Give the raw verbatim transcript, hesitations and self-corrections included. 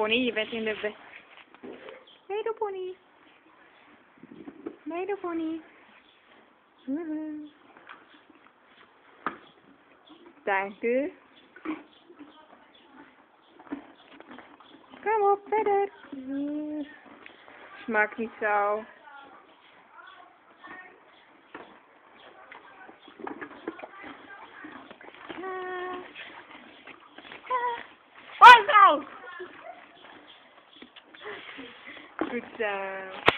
Pony, je bent in de weg. Meedoe pony. Meedoe pony. Woehoe. Dank u. Kom op, verder. Smaakt niet zo. Oh, no! Goed zo.